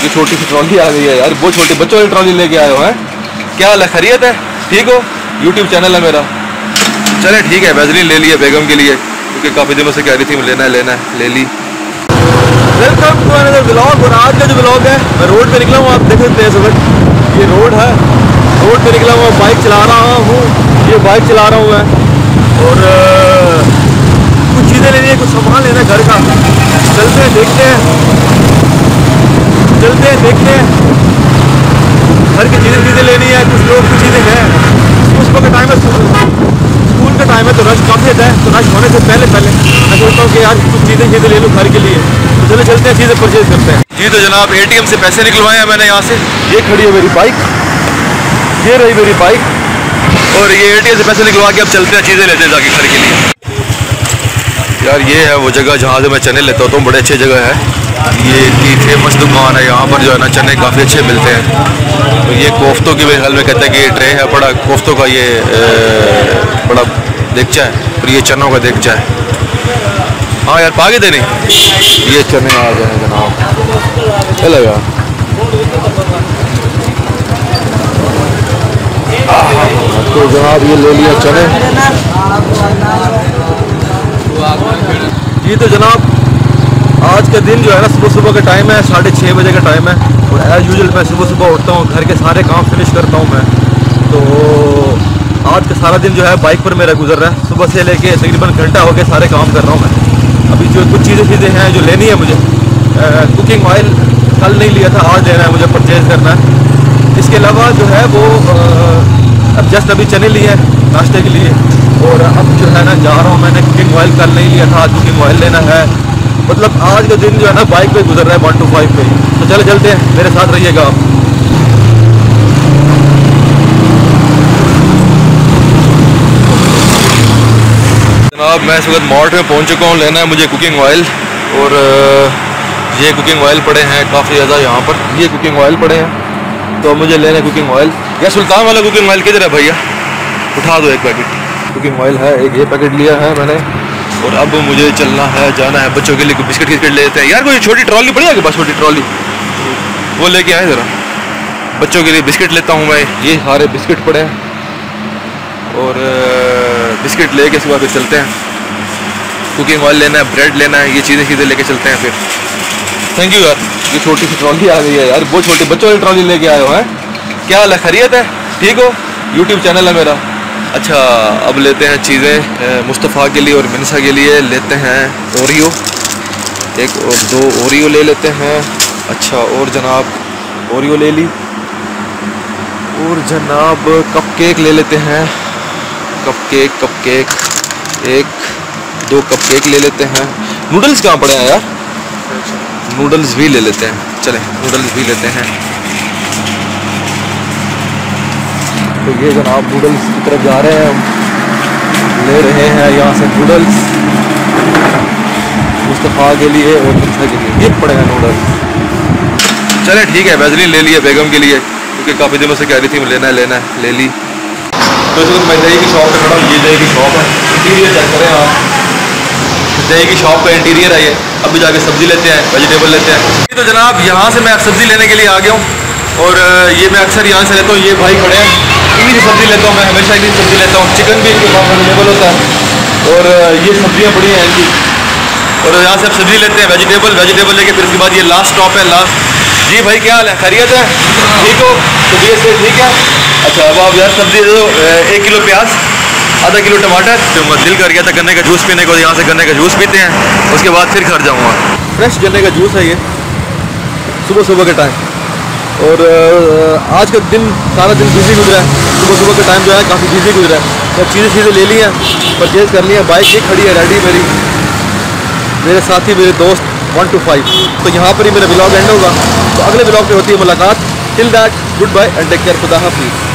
ये छोटी सी ट्रॉली आ गई है यार, बहुत छोटी बच्चों वाली ट्रॉली लेके आए हो हैं। क्या हाल है, खैरियत है? ठीक हो? यूट्यूब चैनल है मेरा। चले ठीक है, वैसलीन ले लिया बेगम के लिए क्योंकि काफ़ी दिनों से कह रही थी लेना है, ले ली। Welcome to another vlog. और आज का जो व्लॉग है, मैं रोड पे निकला हूँ, आप देख सकते हैं इस वक्त ये रोड है, रोड पे निकला हूँ, बाइक चला रहा हूँ, ये बाइक चला रहा हूँ मैं। और कुछ चीज़ें लेनी है, कुछ सामान लेना है घर का। चलते हैं देखते हैं घर की चीज़ें लेनी है। कुछ लोग कुछ चीज़ें हैं, सुबह का टाइम है, स्कूल का टाइम है तो रश काफ़ी होता है, तो रश होने से पहले मैं सोचता हूँ कि यार कुछ चीज़ें ले लूँ घर के लिए। तो चलो चलते हैं, चीज़ें परचेज करते हैं। जी तो जनाब ATM से पैसे निकलवाए हैं मैंने यहाँ से। ये खड़ी है मेरी बाइक, ये रही मेरी बाइक, और ये ATM से पैसे निकलवा के अब चलते हैं, चीज़ें लेते हैं जाके घर के लिए। यार ये है वो जगह जहाँ से मैं चने लेता होता हूँ, बड़े अच्छी जगह है। ये इतनी फेमस दुकान है, यहाँ पर जो है ना चने काफ़ी अच्छे मिलते हैं। तो ये कोफ्तों की मेरे ख्याल में कहते हैं कि ये ट्रे है बड़ा, कोफ्तों का ये बड़ा देगचा है, और ये चनों का देगचा है। हाँ यार पागे देने ये चने आ जाए जनाब, चलेगा। तो जनाब ये ले लिया चने। ये तो जनाब आज का दिन जो है ना, सुबह का टाइम है, 6:30 बजे का टाइम है। और एज यूजुअल मैं सुबह उठता हूँ, घर के सारे काम फिनिश करता हूँ मैं। तो आज का सारा दिन जो है बाइक पर मेरा गुजर रहा है, सुबह से लेके तकरीबन घंटा हो गया सारे काम कर रहा हूँ मैं। अभी जो कुछ चीज़ें हैं जो लेनी है मुझे, कुकिंग ऑयल कल नहीं लिया था, आज लेना है मुझे, परचेज़ करना है। इसके अलावा जो है वो अब जस्ट अभी चने लिए हैं नाश्ते के लिए, और अब जो है ना जा रहा हूँ मैंने, कुकिंग ऑयल कल नहीं लिया था, आज कुकिंग ऑयल लेना है। मतलब आज का दिन जो है ना बाइक पे गुजर रहा है 1 to 5 पे। तो चले चलते हैं, मेरे साथ रहिएगा आप। जनाब मैं इस वक्त मार्ट में पहुंच चुका हूँ, लेना है मुझे कुकिंग ऑयल। और ये कुकिंग ऑयल पड़े हैं काफ़ी ज़्यादा यहाँ पर, ये कुकिंग ऑयल पड़े हैं, तो मुझे लेना है कुकिंग ऑयल। या सुल्तान वाला कुकिंग ऑयल किधर है भैया, उठा दो एक पैकेट। कुकिंग ऑयल है, एक ये पैकेट लिया है मैंने। और अब मुझे चलना है, जाना है बच्चों के लिए बिस्किट ले लेते हैं। यार कोई छोटी ट्रॉली पड़ी है, बस छोटी ट्रॉली वो लेके आए ज़रा, बच्चों के लिए बिस्किट लेता हूँ मैं। ये सारे बिस्किट पड़े हैं, और बिस्किट लेके इसके बाद चलते हैं। कुकिंग ऑयल लेना है, ब्रेड लेना है, ये चीज़ें लेके चलते हैं फिर। थैंक यू यार, ये छोटी सी ट्रॉली आ गई है यार, बहुत छोटी बच्चों वाली ट्रॉली लेके आए हो हैं। क्या हाल है, खैरियत है? ठीक हो? यूट्यूब चैनल है मेरा। अच्छा अब लेते हैं चीज़ें मुस्तफ़ा के लिए और मिनसा के लिए। लेते हैं ओरियो, 1 और 2 ओरियो ले लेते हैं। अच्छा और जनाब ओरियो ले ली, और जनाब कपकेक ले लेते हैं। कपकेक 1-2 कपकेक ले लेते हैं। नूडल्स कहाँ पड़े हैं यार, नूडल्स भी ले लेते हैं, चलें नूडल्स भी लेते हैं। तो ये जनाब नूडल्स की तरफ जा रहे हैं हम, ले रहे हैं यहाँ से नूडल्स मुस्तफ़ा के लिए और मिनसा के लिए। ये पड़े हैं नूडल्स। चले ठीक है, वैसलीन ले लिया बेगम के लिए क्योंकि काफ़ी दिनों से कह रही थी लेना है, ले ली। तो इस वक्त मैं दही की शॉप पर खड़ा हूँ, ये दही की शॉप है। इंटीरियर चेक करें आप, दही की शॉप का इंटीरियर है ये। अभी जाके सब्ज़ी लेते हैं, वेजिटेबल लेते हैं। तो जनाब यहाँ से मैं सब्ज़ी लेने के लिए आ गया हूँ, और ये मैं अक्सर यहाँ से लेता हूँ। ये भाई खड़े हैं, इन्हीं की सब्ज़ी लेता हूँ मैं, हमेशा इन्हीं सब्ज़ी लेता हूँ। चिकन भी इनके पास अवेलेबल होता है, और ये सब्ज़ियाँ बड़ी हैं इनकी। और यहाँ से आप सब्ज़ी लेते हैं, वेजिटेबल लेके फिर उसके बाद ये लास्ट स्टॉप है, लास्ट। जी भाई क्या हाल है, खैरियत है? ठीक हो? तबीयत से ठीक है? अच्छा अब आप यार सब्ज़ी दे दो, 1 किलो प्याज, आधा किलो टमाटर। तो दिल कर गया था गन्ने का जूस पीने को, यहाँ से गन्ने का जूस पीते हैं, उसके बाद फिर घर जाऊँगा। फ्रेश गन्ने का जूस है ये, सुबह के टाइम। और आज का दिन सारा दिन बिजी गुजरा है, सुबह का टाइम जो है काफ़ी बिजी गुजरा है। तो चीज़ें ले ली हैं, परचेज़ कर ली हैं। बाइक ये खड़ी है रेडी मेरी, मेरे साथी मेरे दोस्त 1 to 5। तो यहाँ पर ही मेरा व्लॉग एंड होगा। तो अगले व्लॉग पे होती है मुलाकात। Till that good bye and take care, खुदा हाफिज़।